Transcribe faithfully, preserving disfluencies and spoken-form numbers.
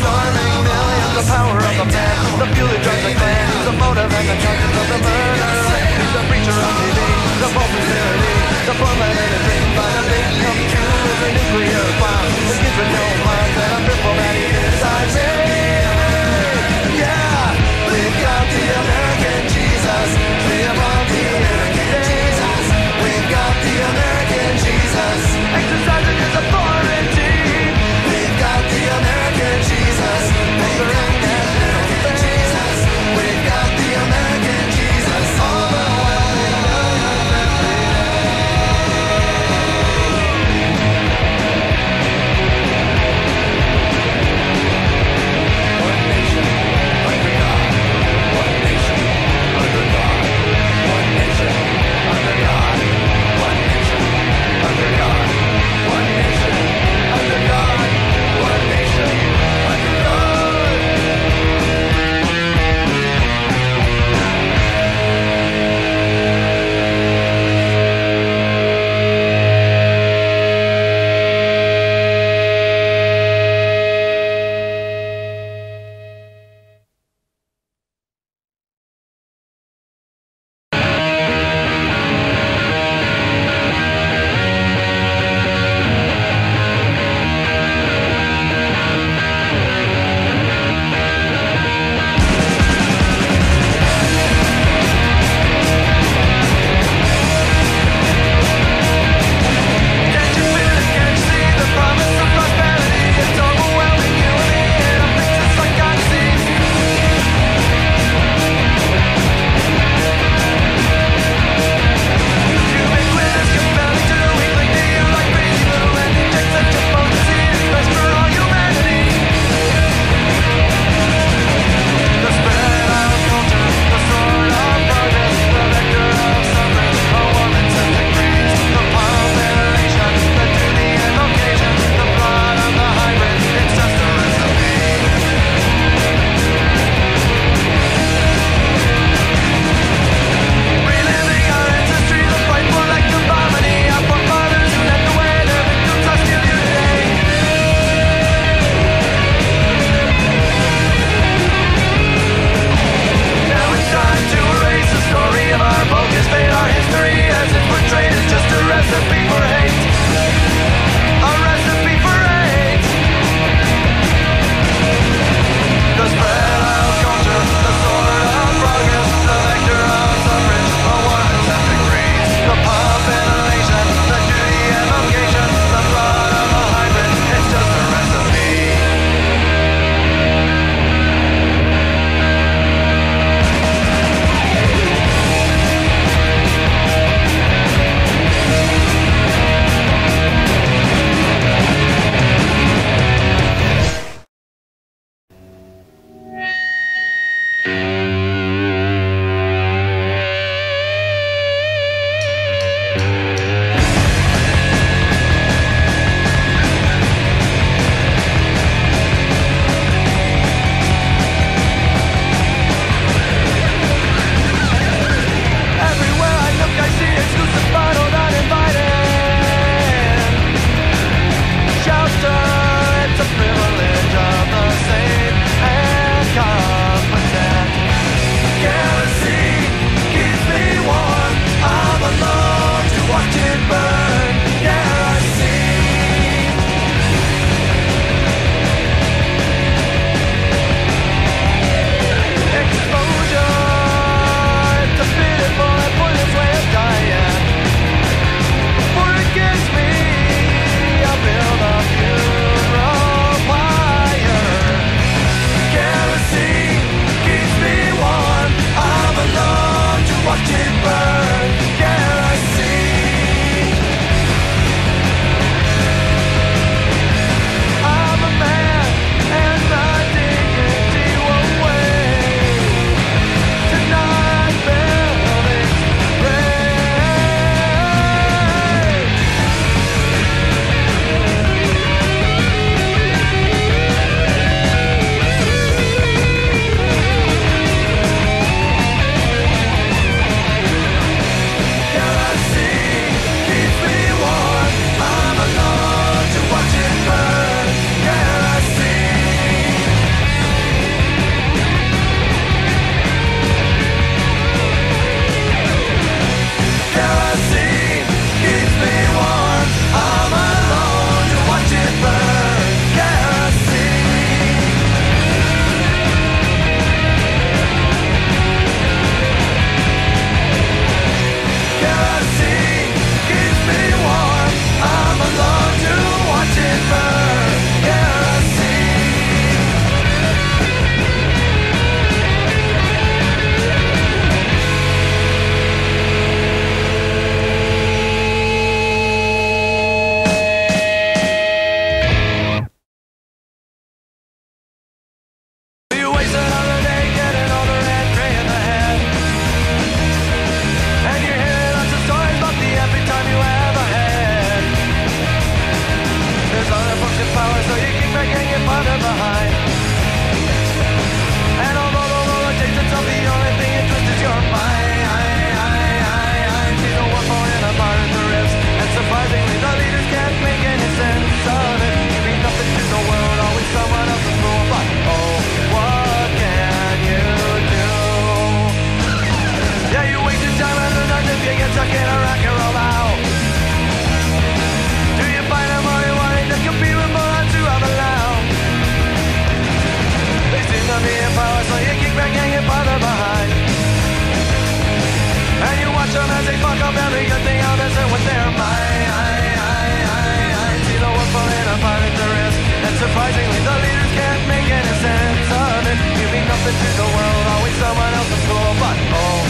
Storming millions, the power of the man, the fuel that drives the clan, the motive and the conscience of the murderer. He's the preacher on T V, the popularity, the formulated dream by the big come true is a nuclear bomb. The kids with no minds and a pimple that he inside me. Yeah, we've got the American Jesus, we have all the American Jesus. We've got the American Jesus, exercising his authority. We've got the American Jesus, conquering nationality. We've got the American talk of every good thing others and with their mind. See the world falling apart at the wrist, and surprisingly the leaders can't make any sense of it. You mean nothing to the world, always someone else's school, but oh.